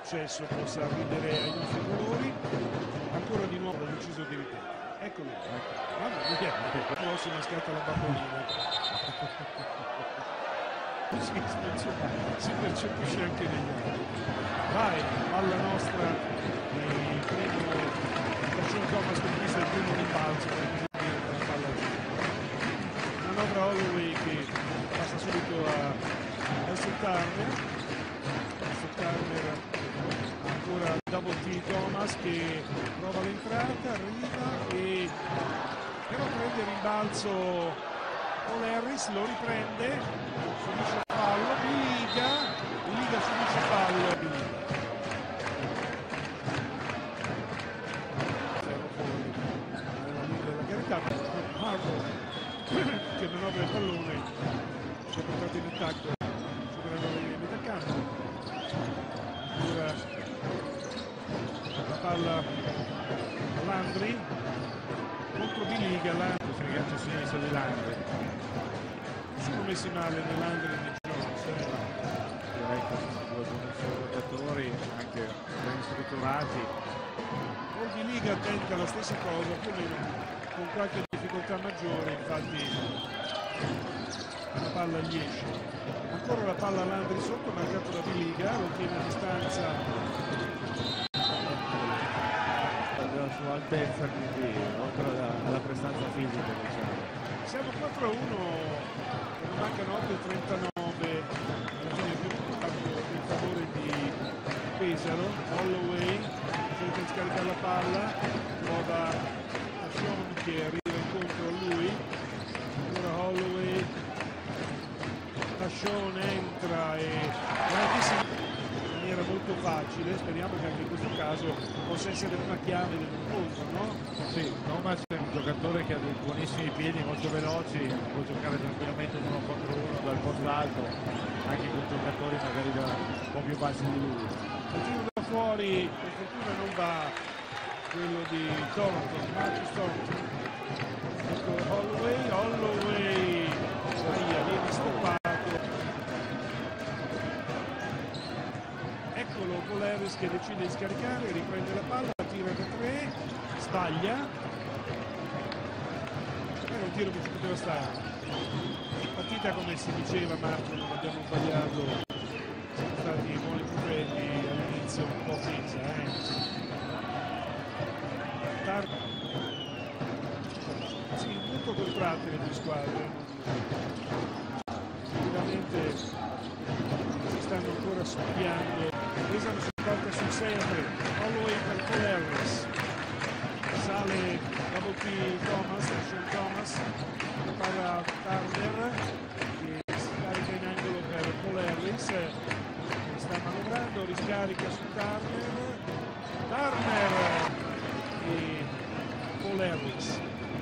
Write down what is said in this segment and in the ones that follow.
successo possa ridere ai nostri colori. Ancora di nuovo ha deciso di ripetere. Eccolo, mamma mia, la prossima scatta la bambolina. Si percepisce anche negli altri. Vai, alla nostra, il primo Sean Thomas conquista il primo rimbalzo, per così dire, della palla giù. Manovra Holloway che passa subito a Turner. Ancora double T Thomas che prova l'entrata, arriva e però prende il rimbalzo Paul Harris, lo riprende, subisce fallo, Biliga subisce fallo. Che manovra il pallone, si è portato in attacco superando le linee da campo. Ora la palla a Landry contro Biliga, Landry si ragazza a sinistra di Landry. Non sono messi male né Landry né Jones. Direi che sono due buoni giocatori, anche ben strutturati. Poi Biliga tenta la stessa cosa, più o meno con qualche difficoltà maggiore, infatti la palla gli esce. Ancora la palla a Landry sotto, marcato da Biliga, lo tiene a distanza La sua altezza, quindi oltre alla prestanza fisica, diciamo. Siamo 4-1, non mancano 8:39, alla fine più in favore di Pesaro. Holloway cerca di scaricare la palla, trova Sean che arriva incontro a lui. Allora Holloway, Sean entra e in maniera molto facile. Speriamo che anche in questo caso possa essere una chiave dell'incontro, no? Sì, Thomas è un giocatore che ha dei buonissimi piedi, molto veloci, può giocare tranquillamente uno contro uno dal posto alto, anche con giocatori magari un po' più bassi di lui. Il tiro da fuori, per fortuna non va, quello di Thornton, Marcus Thornton. Ecco Holloway, viene stoppato. Eccolo Paul Harris che decide di scaricare, riprende la palla, tira da 3, sbaglia. Era un tiro che ci poteva stare. Partita come si diceva Marco, non abbiamo sbagliato, siamo stati buoni progetti all'inizio, un po' tesa, Sì, molto contratte le due squadre. Sicuramente si stanno ancora studiando. Pesano si porta sul 6-3. Holloway per Paul Harris. Sale double T Thomas, Sean Thomas. La palla Turner che si carica in angolo per Paul Harris. Sta manovrando, riscarica su Turner e Paul Harris.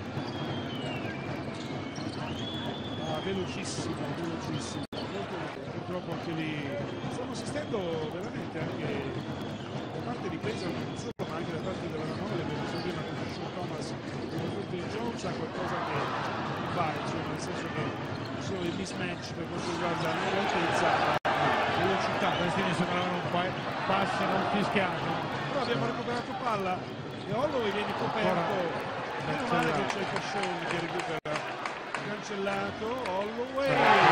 Velocissimo, purtroppo anche lì stiamo assistendo veramente anche da parte di Pesaro, non solo ma anche da parte della Manovra, abbiamo visto prima con Sean Thomas e Jones a qualcosa che non va, insomma, nel senso che ci sono dei mismatch per quanto riguarda l'altezza e velocità. Questi mi sembravano un po' passi non fischiati. Però abbiamo recuperato palla e Holloway viene coperto, meno male che c'è il Fashion che recupera. Cancellato Holloway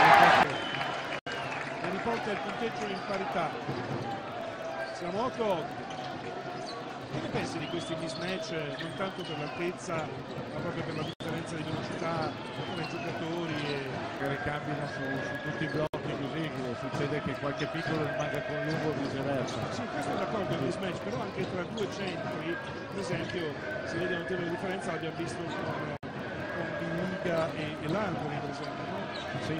e riporta il punteggio in parità. Siamo 8-8. Che ne pensi di questi mismatch, non tanto per l'altezza ma proprio per la differenza di velocità tra i giocatori che ricambiano su tutti i blocchi, così che succede che qualche piccolo rimanga con lungo o viceversa. Sì, questo è d'accordo con il mismatch, però anche tra due centri per esempio si vede notevole differenza, l'abbiamo visto con Biliga e Landry per esempio, no? Sì.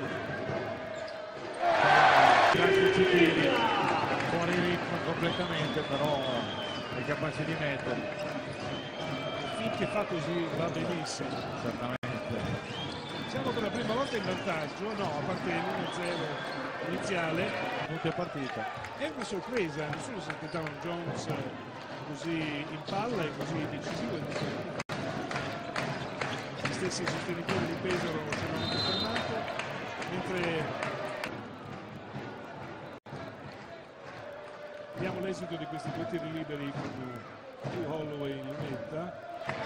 Fuori ritmo completamente, però è capace di mettere. Finché fa così va benissimo. Certamente. Siamo per la prima volta in vantaggio, no, a parte l'1-0 iniziale. Tutte partita. È una sorpresa, nessuno si aspettava un Jones così in palla e così decisivo. Gli stessi sostenitori di Pesaro ce l'hanno confermato, mentre abbiamo le all'esito di questi due tiri liberi più Holloway li metta,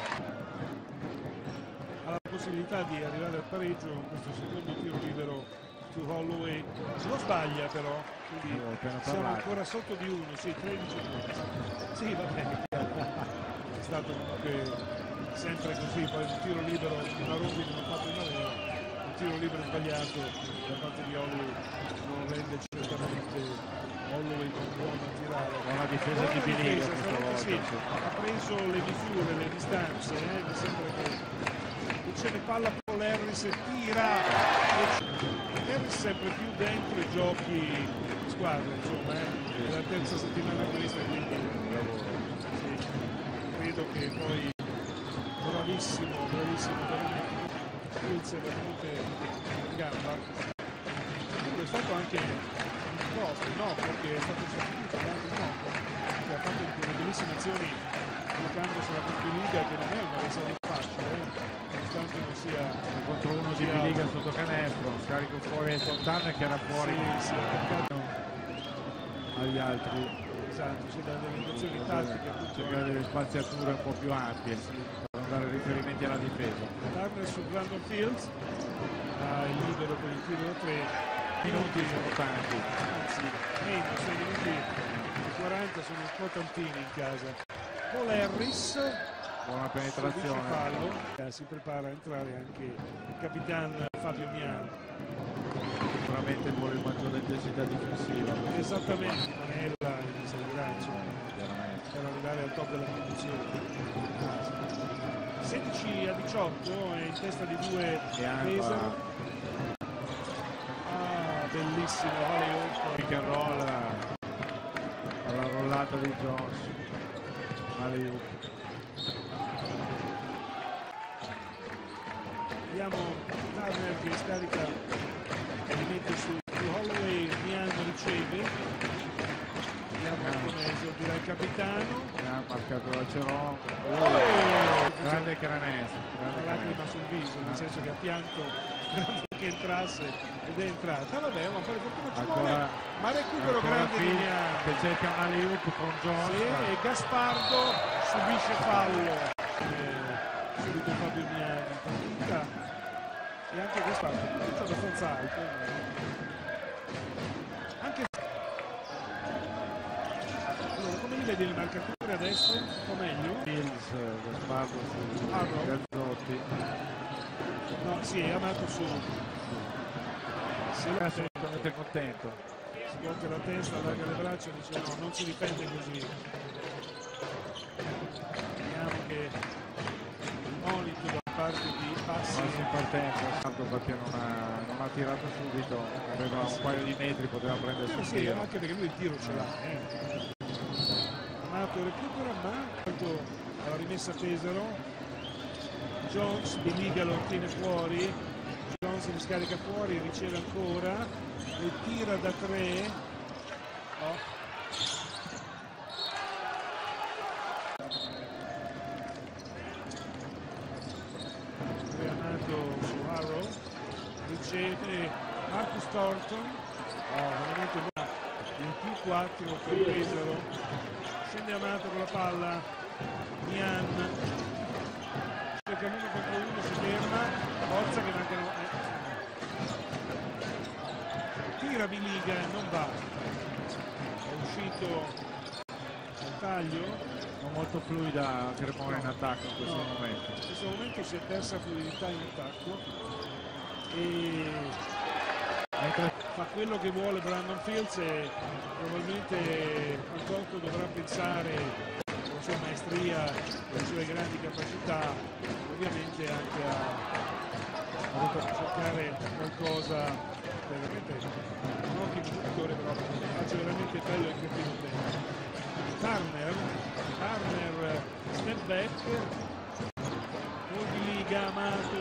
ha la possibilità di arrivare al pareggio con questo secondo tiro libero più Holloway. Non sbaglia però, quindi siamo ancora sotto di 1, sì, 13 punti. Sì, va bene, è stato comunque sempre così, poi un tiro libero, una rondine non fatto in avere, un tiro libero sbagliato da parte di Holloway non rende certamente Holloway non buono a tirare. Buona difesa di Biliga questa volta. Sì, ha preso le misure, le distanze, mi sembra che riceve palla Paul Harris e tira. Harris sempre più dentro i giochi di squadra, insomma, è la terza settimana questa, quindi sì, credo che poi bravissimo veramente Schulz è veramente in gamba. È stato anche no, perché è stato sostituito anche che ha fatto delle bellissime azioni giocando sulla Biliga, che non è una avversario facile, nonostante non sia contro uno di Biliga sotto canestro, scarico fuori Sultan che era fuori agli altri. Esatto, c'è delle indicazioni tattiche, cercare delle spaziature un po' più ampie per non dare riferimenti alla difesa. Turner su Brandon Fields, il libero per il tiro da 3. Minuti sono tanti, anzi meno, 6 minuti e 40 sono un po' tantini in casa. Paul Harris, buona penetrazione, fallo. Si prepara a entrare anche il capitano Fabio Miano, sicuramente vuole maggiore intensità difensiva. Esattamente, Manella inizierà per arrivare al top della condizione. 16-18 è in testa di 2 Pesaro. Bellissimo pick and roll alla rollata di Jones. Vediamo Turner che scarica e li mette su Holloway. Miano riceve, vediamo come esordirà il capitano. Ha marcato la Ceron. Grande canestro, una lacrima sul viso, nel senso che ha pianto che entrasse ed è entrata. Vabbè, ma poi fortuna ci vuole, ma recupero grande di Miano che cerca un alley-oop con Jones, e Gaspardo subisce fallo, subito Fabio Miano in partita, e anche Gaspardo è abbastanza alto, anche allora, come li vedi le marcature adesso? Un po' meglio? Fields, Gaspardo su Gazzotti. No, sì, è amato su. Sì, è assolutamente contento. Si scuote la testa, allarga le braccia e dice no, non si difende così. Vediamo che il monito da parte di Passi in partenza, tanto perché non ha tirato subito, aveva un paio di metri, poteva prendere sul sì, tiro. anche perché lui il tiro ce l'ha. Amato recupera, ma alla rimessa Pesaro. Jones, Biliga lo tiene fuori, Jones li scarica fuori, riceve ancora e tira da 3. Reanato su Harrow, riceve Marcus Thornton, veramente il più 4 per Pesaro, scende Amato con la palla, Mian perché uno contro uno si ferma, forza che mancano, tira Biliga e non va, è uscito al taglio, non molto fluida Cremona in attacco in questo momento. In questo momento si è persa fluidità in attacco e fa quello che vuole Brandon Fields, e probabilmente Fantocco dovrà pensare la sua maestria, le sue grandi capacità, ovviamente anche a cercare qualcosa veramente un ottimo giocatore, però faccia veramente bello il cattivo tempo. Turner step back, Biliga, Amato,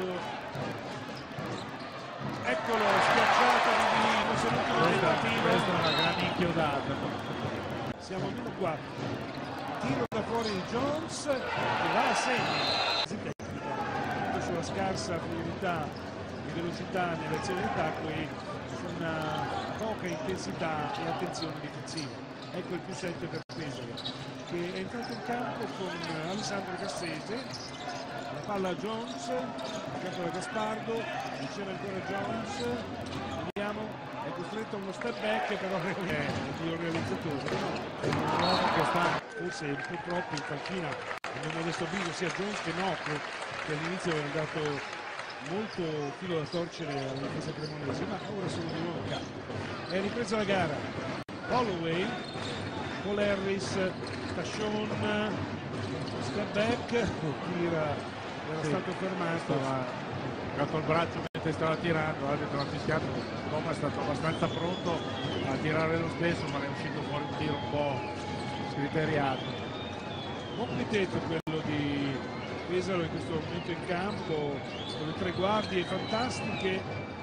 eccolo, schiacciato di Biliga, se l'ultimo tentativo. Questa è una gran inchiodata. Siamo a -4. Tiro da fuori di Jones che va a segno, sulla scarsa fluidità e velocità nelle azioni di attacco e su una poca intensità e attenzione difensiva. ecco il +7 per Pesaro, che è entrato in campo con Alessandro Cassese, la palla a Jones, il campo da Gaspardo, riceve ancora Jones, vediamo, è costretto a uno step back, però è il realizzatore, è un uomo che sta forse un po' troppo in panchina, a mio modesto avviso sia Jones che Nocco, che all'inizio è andato molto filo da torcere alla difesa cremonese, ma ora sono di nuovo in campo. È ripresa la gara, Holloway, Paul Harris, Tashon, step back, tira, era stato fermato, ha toccato il braccio mentre stava tirando, l'arbitro ha fischiato, Tom è stato abbastanza pronto a tirare lo stesso, ma è uscito fuori un tiro un po' scriteriato. Buon quintetto quello di Pesaro in questo momento in campo, con le tre guardie fantastiche.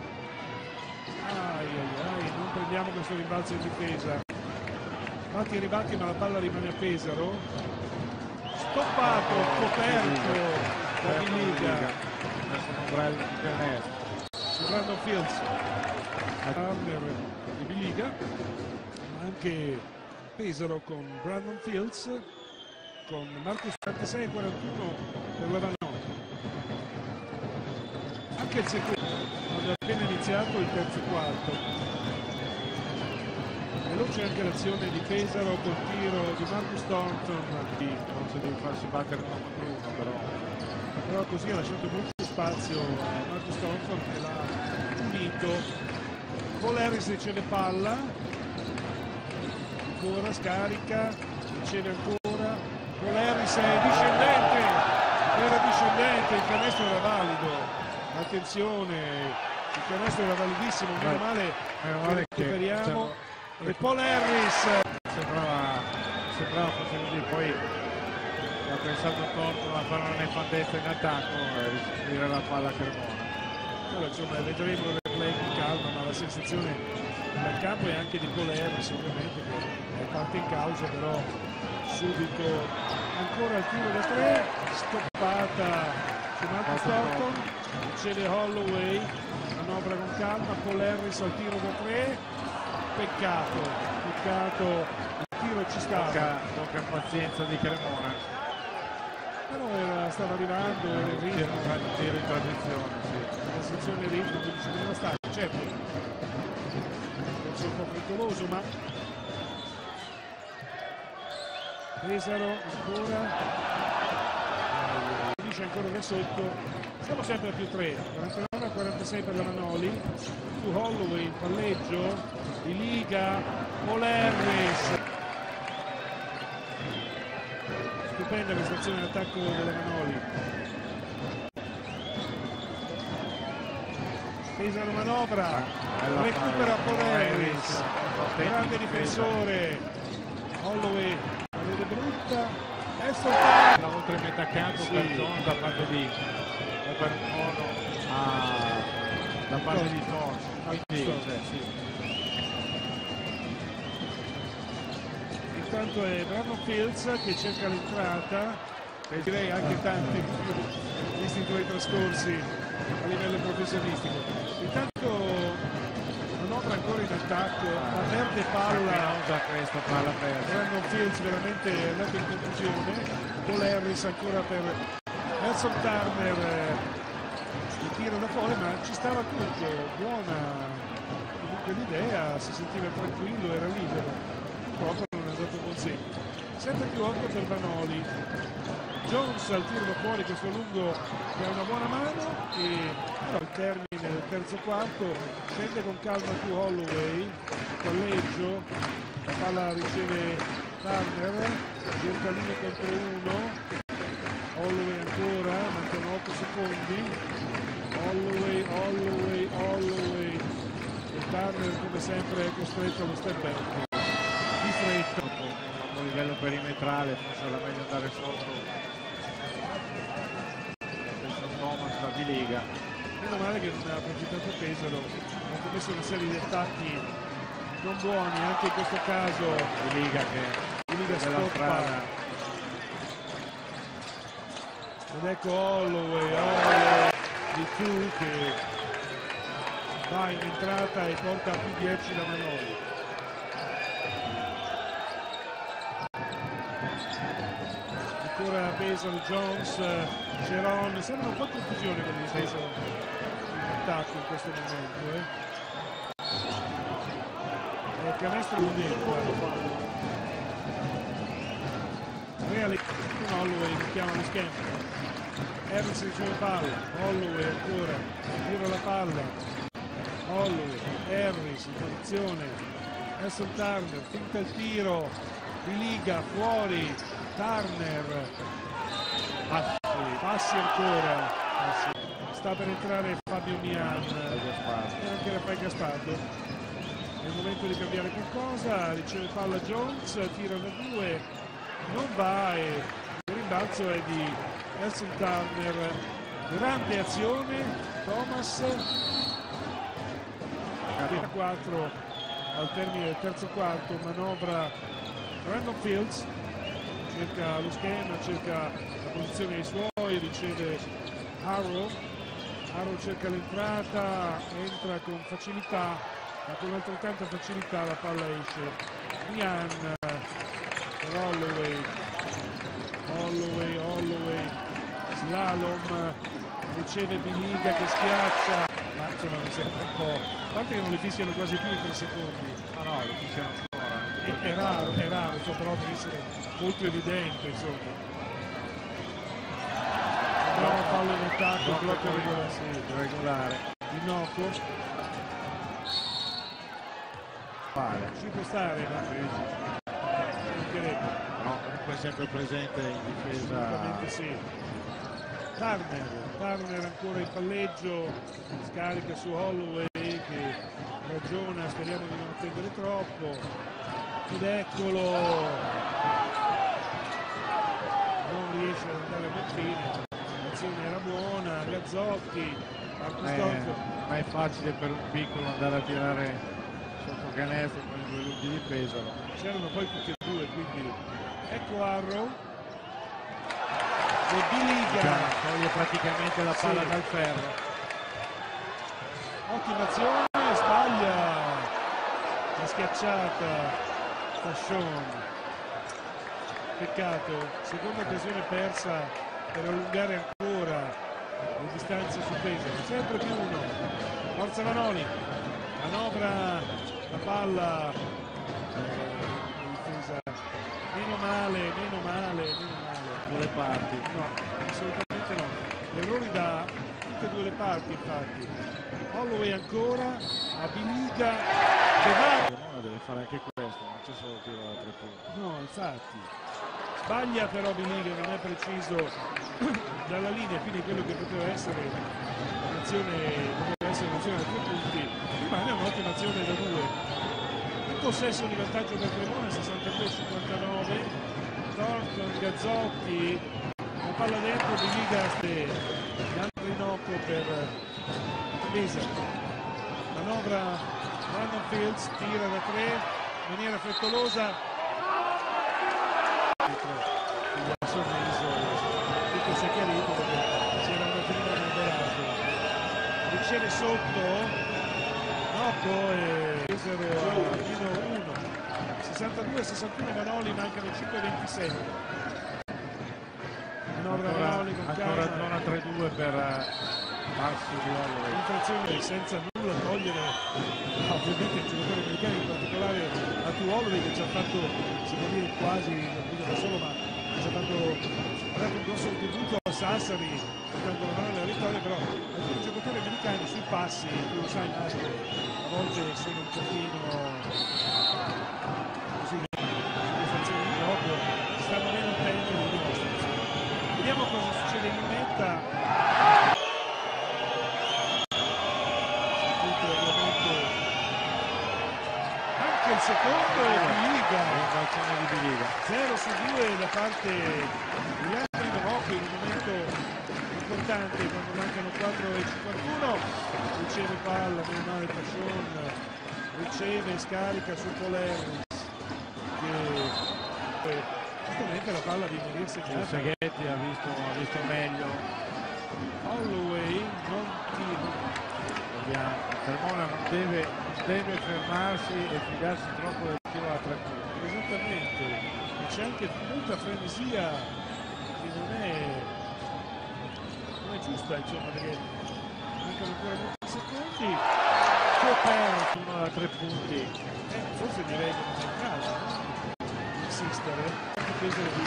Non prendiamo questo rimbalzo in difesa, batti e ribatti, ma la palla rimane a Pesaro, stoppato, coperto da BILIGHA su Brandon Fields, partner di BILIGHA, ma anche Pesaro con Brandon Fields, con Marcus 46 e 41 per la Vannotti. Anche il secondo, quando è appena iniziato il terzo quarto. Veloce anche l'azione di Pesaro col tiro di Marcus Thornton. Non si deve farsi battere uno contro uno, però così ha lasciato molto spazio a Marcus Thornton che l'ha unito. Paul Harris riceve palla, ancora scarica, riceve ancora. Paul Harris è discendente, era discendente, il canestro era valido, attenzione, il canestro era validissimo, meno male che recuperiamo, e Paul Harris sembrava fosse così, poi ha pensato Thornton a fare una nefandezza in attacco e restituire la palla a Cremona. Allora, insomma, vedremo il replay con calma, ma la sensazione dal campo è anche di Paul Harris, ovviamente, che è parte in causa, però subito ancora il tiro da tre, stoppata su Marcus Thornton, riceve Holloway, manovra con calma, Paul Harris al tiro da tre, peccato, il tiro ci stava. Tocca pazienza di Cremona. Però stava arrivando, era il ritmo, un tiro in transizione, la sezione ritmo, quindi ci doveva stare, certo, forse un po' frettoloso, ma Pesaro ancora, finisce ancora da sotto, siamo sempre a +3, 49-46 per la Manoli, su Holloway, il palleggio, BILIGHA, Paul Harris, stupenda questa azione d'attacco della Manoli, Pesaro manovra, recupera Paul Harris, grande difensore, Holloway, vede brutta, è soltanto oltre metà campo per John da parte di da parte di Thornton, intanto è Brandon Fields che cerca l'entrata, e direi anche tanti visti i tuoi trascorsi a livello professionistico. Intanto manovra ancora in attacco, ma perde palla, questa palla persa. Brandon Fields veramente è andato in confusione, Paul Harris ancora per Nelson Turner, il tiro da fuori, ma ci stava tutto, buona comunque l'idea, si sentiva tranquillo, era libero, purtroppo non è andato così. Sempre più 8 per Vanoli, Jones al tiro da fuori, questo lungo che ha una buona mano, e al termine del terzo quarto scende con calma più Holloway, palleggio, la palla riceve Turner, cerca l'uno contro uno, Holloway ancora, mancano 8 secondi, Holloway, e Turner come sempre è costretto allo step back, di fretta. A livello perimetrale forse era meglio andare sotto Thomas da BILIGHA. Meno male che non ha approfittato Pesaro, ha commesso una serie di attacchi non buoni, anche in questo caso BILIGHA stoppa, ed ecco Holloway di tu che va in entrata e porta a +10 la Manoli. ancora Besalo, Jones, Ceron, sembra un po' confusione con il Besalo in attacco in questo momento. Il canestro non entra. Holloway chiama lo schema. Harris riceve palla, Holloway ancora, gira la palla, Holloway, Harris in posizione, Nelson Turner, finta il tiro, Biliga fuori, Turner, passi ancora, sta per entrare Fabio Mian, era anche Raffaele Gaspardo, è il momento di cambiare qualcosa, riceve palla Jones, tira da 2, non va e il rimbalzo è di Nelson Turner, grande azione, Thomas, 4 al termine del terzo quarto, manovra Brandon Fields, cerca lo schema, cerca la posizione dei suoi, riceve Harrow cerca l'entrata, entra con facilità, ma con altrettanta facilità la palla esce. Mian per Holloway, slalom, riceve Biliga che schiaccia, ma insomma mi sembra un po', a parte che non le fischiano quasi più i 3 secondi. No, le fischiano ancora. È raro, cioè, però deve essere molto evidente, insomma. Bravo fallo in attacco, blocco regolare. Ginocchio. Ci può stare, ma no, comunque sempre presente in difesa. Assolutamente sì. Turner ancora in palleggio, scarica su Holloway che ragiona, speriamo di non attendere troppo, ed eccolo, non riesce ad andare a fine, l'azione era buona, Gazzotti, ma è facile per un piccolo andare a tirare sotto canestro con i 2 lunghi di Pesaro. C'erano poi tutti e 2, quindi ecco Harrow e Biliga toglie praticamente la palla dal ferro. Ottima azione, sbaglia la schiacciata Fashion, peccato, seconda occasione persa per allungare ancora le distanze su Pesaro, sempre più uno, forza Vanoni, manovra la palla, difesa meno male Due parti. no, assolutamente no, errori da tutte e 2 le parti, infatti. Holloway ancora a Biliga che va, Deve fare anche questo, non c'è solo tiro da 3 punti. no, infatti sbaglia, però Biliga non è preciso dalla linea, quindi quello che poteva essere un'azione da 3 punti rimane un'ottima azione da 2. In possesso di vantaggio per Cremona, 62-59, Thornton, Gazzotti, la palla dentro, Biliga, Rinocco per Pesaro, manovra Brandon Fields, tira da 3 in maniera frettolosa, il sorriso, tutto si è chiarito perché si era andato nel veraggio, riceve sotto Nocco e Pesaro a meno 1, 62-61 Vanoli, mancano 5-27. Manovra Vanoli con ancora calma. zona 3-2 per Marcio di Holloway. Infrazione senza nulla togliere ovviamente il giocatore americano, in particolare a Holloway che ci ha fatto, si può dire quasi, non dico da solo, ma ci ha dato un grosso contributo a Sassari, portando la mano nella vittoria, però alcuni giocatori americani sui passi, tu lo sai Mario, a volte sono un pochino così, sulle fazioni di gioco, stanno meno attenti alle dimostrazioni. Vediamo cosa succede in meta. Il secondo è Biliga, 0 su 2 da parte di Andri Novocco in un momento importante quando mancano 4:51, riceve palla, meno male Fashion, riceve, scarica su Polerris che giustamente la palla viene riassegnata. Seghetti ha visto meglio. Holloway non tira. Cremona non deve fermarsi e fidarsi troppo del tiro a 3 punti. Esattamente, e c'è anche molta frenesia quindi non è giusta, insomma, perché mancano ancora molti secondi. Coperto uno da 3 punti. Forse direi che non è il caso, no? Insistere, peso di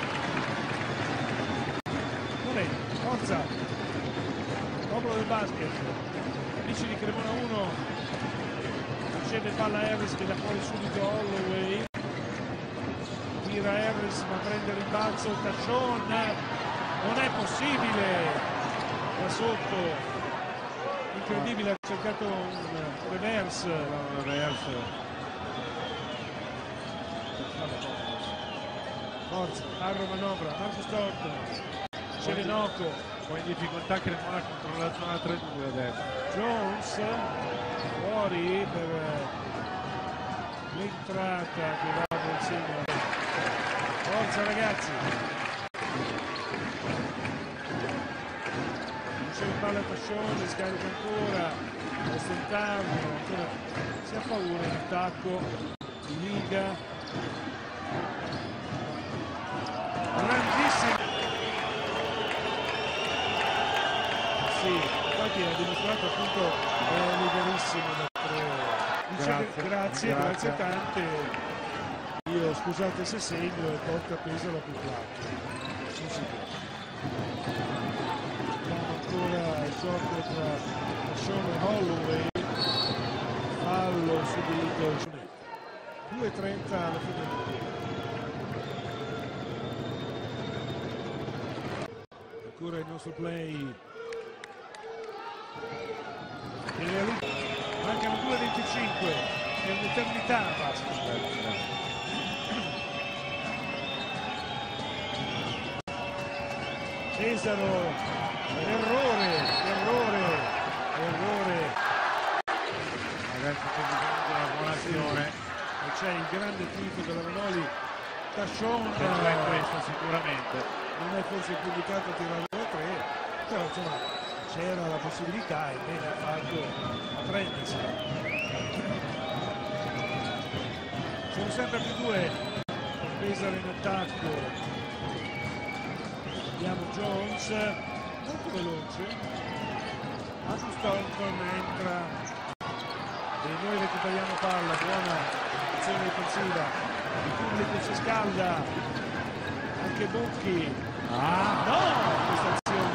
Morelli, forza, popolo del basket, amici di Cremona 1, riceve palla Harris che da fuori subito Holloway, tira Harris ma prende il rimbalzo, Tachon, non è possibile, da sotto, incredibile, ha cercato un reverse. Forza, Arro manovra, Marco Storton, Cerenocco, poi in difficoltà Cremona contro la zona 3-2 adesso. Jones, fuori per l'entrata che va nel segno. Forza ragazzi! Riceve palla Pascione, scarica ancora, questo interno, ancora si ha paura in attacco, Liga. Grandissimo, sì, infatti ha dimostrato appunto liberissimo grazie tante. Io scusate se segno e tocca peso la più piatta, non si può. Abbiamo ancora il gioco tra Sean e Holloway, fallo subito, 2:30 alla fine del tempo. Ancora il nostro play, mancano 2:25, è un'eternità Pesaro, errore, adesso c'è bisogno di una buona azione, e c'è il grande tifo della Vanoli, Tachon, questo sicuramente non è forse pubblicato a tirare da 3, però insomma c'era la possibilità e bene ha fatto a prendersela. Sono sempre più due, Pesaro in attacco, vediamo Jones, molto veloce, Marco Storton entra e noi recuperiamo palla, buona azione difensiva, il pubblico si scalda, anche Bucchi. Questa azione,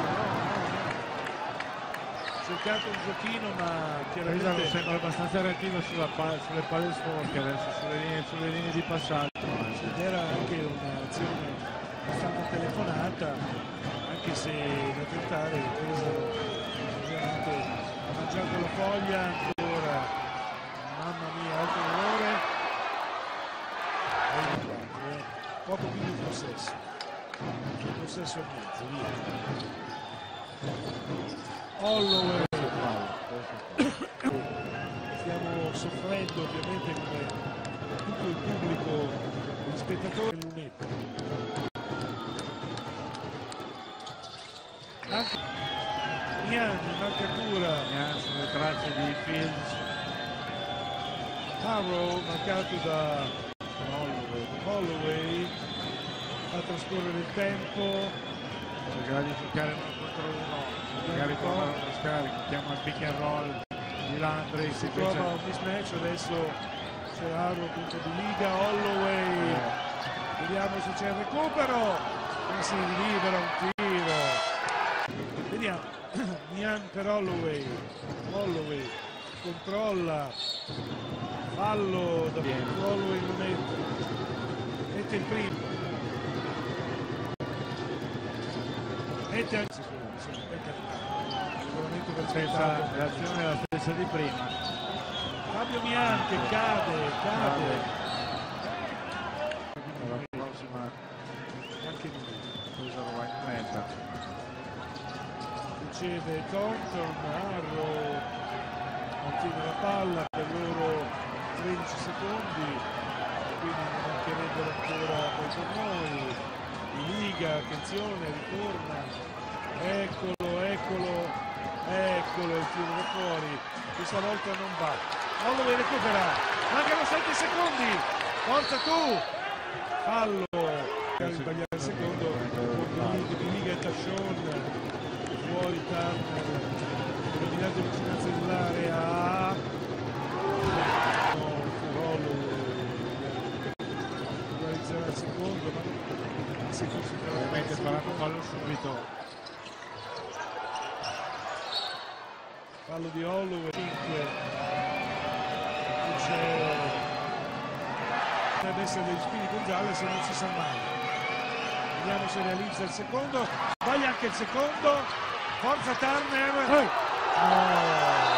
no. Cercato un giochino ma chiaramente sembra abbastanza reattivo sulle palle sporche adesso, sulle linee di passaggio. Era anche un'azione abbastanza telefonata, anche se da tentare Pesaro ovviamente ha mangiato la foglia ancora, mamma mia, altro errore, poco più di possesso e mezzo, via. Holloway, stiamo soffrendo ovviamente come tutto il pubblico, gli spettatori del lunetto. Anche Nian in marcatura, sulle tracce di Fields, Harrow marcato da Holloway, fa trascorrere il tempo, cercherà di giocare 1 contro 1, magari trova una scarica, chiama il pick and roll di Landry, si trova un mismatch, adesso c'è Harrow contro BILIGHA, Holloway, vediamo se c'è il recupero, e si libera un tiro, vediamo, Nian per Holloway, controlla, fallo da Holloway, mette il primo, mette anche sicuramente per l'azione è la stessa di prima. Fabio Nian che cade. La prossima Anche lui Pesaro va in mezza, riceve Thornton, Arrow mantiene la palla per loro 13 secondi, quindi non mancherebbero ancora poi per noi. Liga, attenzione, ritorna, eccolo il tiro da fuori, questa volta non va, Holloway recupera, mancano 7 secondi, forza tu, fallo, per sbagliare il secondo, getta Sean, fuori Turner, eliminato in vicinanza dell'area, realizzerà il secondo, ma si considera ovviamente faranno fallo subito. Fallo di Holloway, 5, c'è deve essere degli Spini Gonzales e non si sa mai. Vediamo se realizza il secondo, sbaglia anche il secondo, forza Turner,